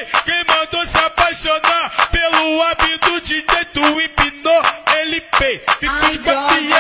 Quem mandou se apaixonar pelo hábito de jeito empinou ele, pei. Ficou de papiar.